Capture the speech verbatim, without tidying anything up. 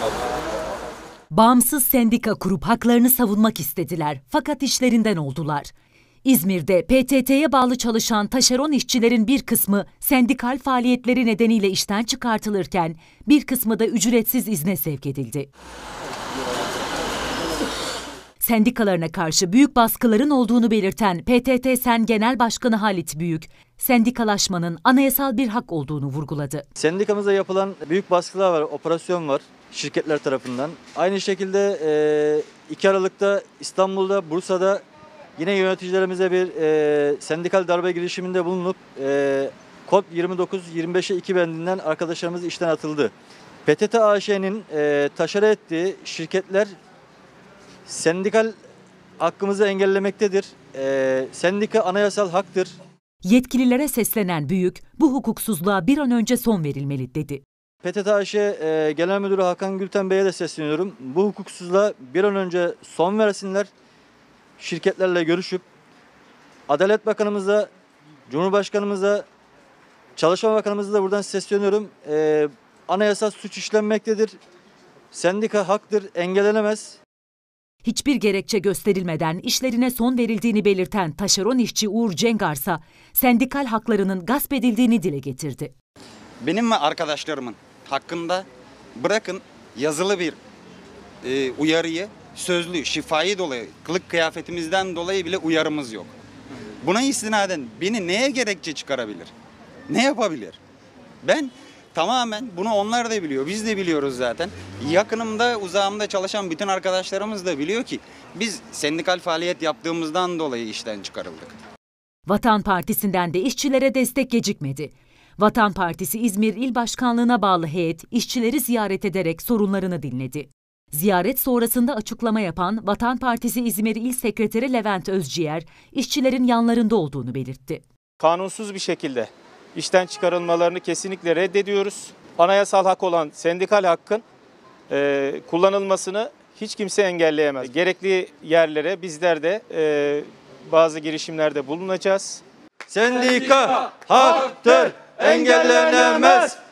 Bağımsız sendika kurup haklarını savunmak istediler fakat işlerinden oldular. İzmir'de P T T'ye bağlı çalışan taşeron işçilerin bir kısmı sendikal faaliyetleri nedeniyle işten çıkartılırken bir kısmı da ücretsiz izne sevk edildi. Sendikalarına karşı büyük baskıların olduğunu belirten P T T Sen Genel Başkanı Halit Büyük, sendikalaşmanın anayasal bir hak olduğunu vurguladı. Sendikamıza yapılan büyük baskılar var, operasyon var şirketler tarafından. Aynı şekilde iki Aralık'ta İstanbul'da, Bursa'da yine yöneticilerimize bir e, sendikal darbe girişiminde bulunup e, kod yirmi dokuz yirmi beşe iki bendinden arkadaşlarımız işten atıldı. P T T A Ş'nin e, taşera ettiği şirketler sendikal hakkımızı engellemektedir. E, sendika anayasal haktır. Yetkililere seslenen Büyük, bu hukuksuzluğa bir an önce son verilmeli dedi. P T T A Ş e, Genel Müdürü Hakan Gülten Bey'e de sesleniyorum. Bu hukuksuzluğa bir an önce son versinler. Şirketlerle görüşüp Adalet Bakanımıza, Cumhurbaşkanımıza, Çalışma Bakanımıza da buradan sesleniyorum. Ee, anayasal suç işlenmektedir. Sendika haktır, engellenemez. Hiçbir gerekçe gösterilmeden işlerine son verildiğini belirten taşeron işçi Uğur Cengarsa, sendikal haklarının gasp edildiğini dile getirdi. Benim ve arkadaşlarımın hakkında bırakın yazılı bir e, uyarıyı, sözlü, şifai dolayı, kılık kıyafetimizden dolayı bile uyarımız yok. Buna istinaden beni neye gerekçe çıkarabilir? Ne yapabilir? Ben tamamen bunu onlar da biliyor, biz de biliyoruz zaten. Yakınımda, uzağımda çalışan bütün arkadaşlarımız da biliyor ki biz sendikal faaliyet yaptığımızdan dolayı işten çıkarıldık. Vatan Partisi'nden de işçilere destek gecikmedi. Vatan Partisi İzmir İl Başkanlığı'na bağlı heyet işçileri ziyaret ederek sorunlarını dinledi. Ziyaret sonrasında açıklama yapan Vatan Partisi İzmir İl Sekreteri Levent Özciğer, işçilerin yanlarında olduğunu belirtti. Kanunsuz bir şekilde işten çıkarılmalarını kesinlikle reddediyoruz. Anayasal hak olan sendikal hakkın e, kullanılmasını hiç kimse engelleyemez. Gerekli yerlere bizler de e, bazı girişimlerde bulunacağız. Sendika haktır, engellenemez.